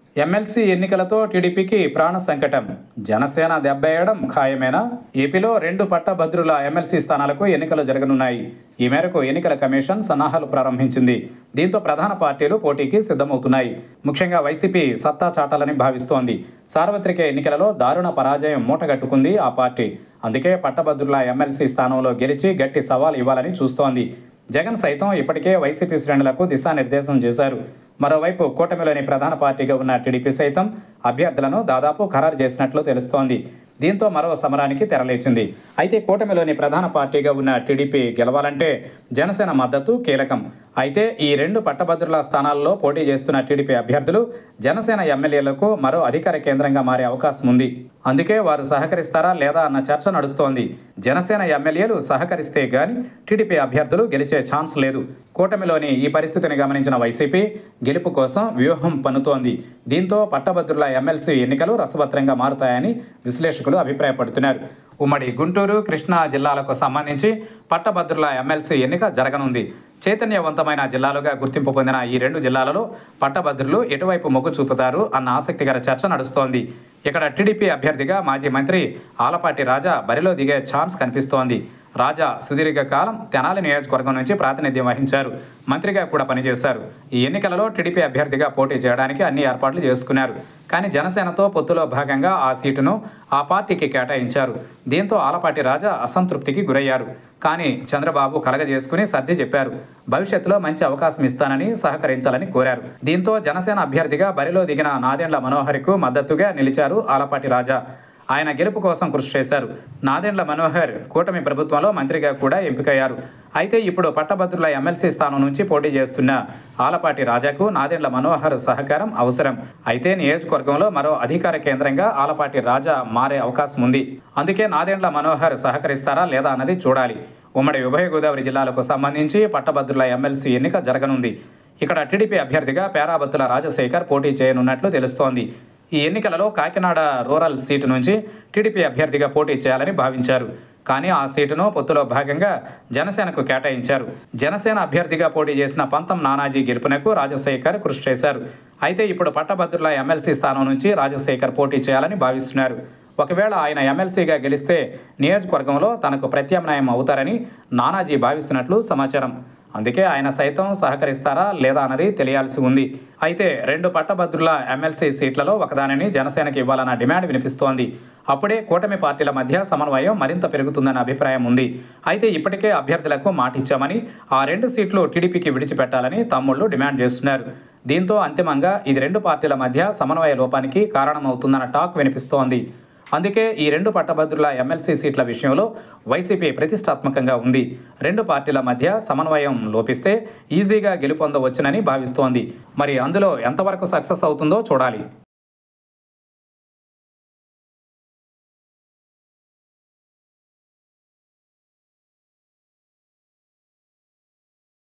MLC ఎన్నికలతో టీడీపీకి ప్రాణ సంకటం. జనసేన దెబ్బేయడం ఖాయమేనా? ఏపీలో 2 పట్టభద్రుల ఎమ్మెల్సీ స్థానాలకు ఎన్నికలు జరగనున్నాయి. ఈ మేరకు ఎన్నికల కమిషన్ సన్నాహాలు ప్రారంభించింది. దీంతో ప్రధాన పార్టీలు పోటీకి సిద్ధమవుతున్నాయి. ముఖ్యంగా వైసీపీ సత్తా చాటాలని భావిస్తోంది. సార్వత్రిక ఎన్నికలలో దారుణ పరాజయం మూటగట్టుకుంది ఆ పార్టీ. అందుకే పట్టభద్రుల ఎమ్మెల్సీ స్థానంలో గెలిచి గట్టి సవాల్ ఇవ్వాలని చూస్తోంది. జగన్ సైతం ఇప్పటికే వైసీపీ శ్రేణులకు దిశానిర్దేశం చేశారు. మరోవైపు కూటమిలోని ప్రధాన పార్టీగా ఉన్న టీడీపీ సైతం అభ్యర్థులను దాదాపు ఖరారు చేసినట్లు తెలుస్తోంది. దీంతో మరో సమరానికి తెరలేచింది. అయితే కూటమిలోని ప్రధాన పార్టీగా ఉన్న టీడీపీ గెలవాలంటే జనసేన మద్దతు కీలకం. అయితే ఈ 2 పట్టభద్రుల స్థానాల్లో పోటీ చేస్తున్న టీడీపీ అభ్యర్థులు జనసేన ఎమ్మెల్యేలకు మరో అధికార కేంద్రంగా మారే అవకాశం ఉంది. అందుకే వారు సహకరిస్తారా లేదా అన్న చర్చ నడుస్తోంది. జనసేన ఎమ్మెల్యేలు సహకరిస్తే గాని టీడీపీ అభ్యర్థులు గెలిచే ఛాన్స్ లేదు. కూటమిలోని ఈ పరిస్థితిని గమనించిన వైసీపీ గెలుపు కోసం వ్యూహం పన్నుతోంది. దీంతో పట్టభద్రుల ఎమ్మెల్సీ ఎన్నికలు రసవత్రంగా మారుతాయని విశ్లేషకులు అభిప్రాయపడుతున్నారు. ఉమ్మడి గుంటూరు, కృష్ణా జిల్లాలకు సంబంధించి పట్టభద్రుల ఎమ్మెల్సీ ఎన్నిక జరగనుంది. చైతన్యవంతమైన జిల్లాలుగా గుర్తింపు పొందిన ఈ 2 జిల్లాలలో పట్టభద్రులు ఎటువైపు మొగ్గు చూపుతారు అన్న ఆసక్తికర చర్చ నడుస్తోంది. ఇక్కడ టీడీపీ అభ్యర్థిగా మాజీ మంత్రి ఆలపాటి రాజా బరిలో దిగే ఛాన్స్ కనిపిస్తోంది. రాజా సుదీర్ఘకాలం తెనాలి నియోజకవర్గం నుంచి ప్రాతినిధ్యం వహించారు. మంత్రిగా కూడా పనిచేశారు. ఈ ఎన్నికలలో టీడీపీ అభ్యర్థిగా పోటీ చేయడానికి అన్ని ఏర్పాట్లు చేసుకున్నారు. కానీ జనసేనతో పొత్తులో భాగంగా ఆ సీటును ఆ పార్టీకి కేటాయించారు. దీంతో ఆలపాటి రాజా అసంతృప్తికి గురయ్యారు. కానీ చంద్రబాబు కలగజేసుకుని సర్ది చెప్పారు. భవిష్యత్తులో మంచి అవకాశం ఇస్తానని సహకరించాలని కోరారు. దీంతో జనసేన అభ్యర్థిగా బరిలో దిగిన నాదెండ్ల మనోహర్కు మద్దతుగా నిలిచారు ఆలపాటి రాజా. ఆయన గెలుపు కోసం కృషి చేశారు. నాదెండ్ల మనోహర్ కూటమి ప్రభుత్వంలో మంత్రిగా కూడా ఎంపికయ్యారు. అయితే ఇప్పుడు పట్టభద్రుల ఎమ్మెల్సీ స్థానం నుంచి పోటీ చేస్తున్న ఆలపాటి రాజాకు నాదెండ్ల మనోహర్ సహకారం అవసరం. అయితే నియోజకవర్గంలో మరో అధికార కేంద్రంగా ఆలపాటి రాజా మారే అవకాశం ఉంది. అందుకే నాదెండ్ల మనోహర్ సహకరిస్తారా లేదా అన్నది చూడాలి. ఉమ్మడి ఉభయ గోదావరి జిల్లాలకు సంబంధించి పట్టభద్రుల ఎమ్మెల్సీ ఎన్నిక జరగనుంది. ఇక్కడ టీడీపీ అభ్యర్థిగా పేరాబత్తుల రాజశేఖర్ పోటీ చేయనున్నట్లు తెలుస్తోంది. ఈ ఎన్నికలలో కాకినాడ రూరల్ సీటు నుంచి టీడీపీ అభ్యర్థిగా పోటీ చేయాలని భావించారు. కానీ ఆ సీటును పొత్తులో భాగంగా జనసేనకు కేటాయించారు. జనసేన అభ్యర్థిగా పోటీ చేసిన పంతం నానాజీ గెలుపునకు రాజశేఖర్ కృషి చేశారు. అయితే ఇప్పుడు పట్టభద్రుల ఎమ్మెల్సీ స్థానం నుంచి రాజశేఖర్ పోటీ చేయాలని భావిస్తున్నారు. ఒకవేళ ఆయన ఎమ్మెల్సీగా గెలిస్తే నియోజకవర్గంలో తనకు ప్రత్యామ్నాయం అవుతారని నానాజీ భావిస్తున్నట్లు సమాచారం. అందుకే ఆయన సైతం సహకరిస్తారా లేదా అన్నది తెలియాల్సి ఉంది. అయితే 2 పట్టభద్రుల ఎమ్మెల్సీ సీట్లలో ఒకదానిని జనసేనకి ఇవ్వాలన్న డిమాండ్ వినిపిస్తోంది. అప్పుడే కూటమి పార్టీల మధ్య సమన్వయం మరింత పెరుగుతుందన్న అభిప్రాయం ఉంది. అయితే ఇప్పటికే అభ్యర్థులకు మాటిచ్చామని ఆ 2 సీట్లు టీడీపీకి విడిచిపెట్టాలని తమ్ముళ్లు డిమాండ్ చేస్తున్నారు. దీంతో అంతిమంగా ఇది 2 పార్టీల మధ్య సమన్వయ లోపానికి కారణమవుతుందన్న టాక్ వినిపిస్తోంది. అందుకే ఈ 2 పట్టభద్రుల ఎమ్మెల్సీ సీట్ల విషయంలో వైసీపీ ప్రతిష్టాత్మకంగా ఉంది. 2 పార్టీల మధ్య సమన్వయం లోపిస్తే ఈజీగా గెలుపొందవచ్చునని భావిస్తోంది. మరి అందులో ఎంతవరకు సక్సెస్ అవుతుందో చూడాలి.